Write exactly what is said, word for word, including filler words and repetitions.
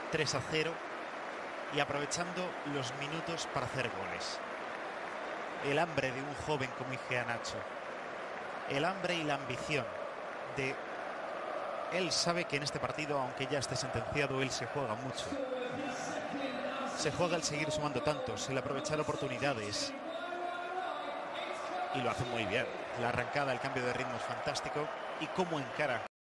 tres a cero y aprovechando los minutos para hacer goles. El hambre de un joven como Igea Nacho, el hambre y la ambición de... Él sabe que en este partido, aunque ya esté sentenciado, él se juega mucho. Se juega el seguir sumando tantos, el aprovechar oportunidades. Y lo hace muy bien. La arrancada, el cambio de ritmo es fantástico. Y cómo encara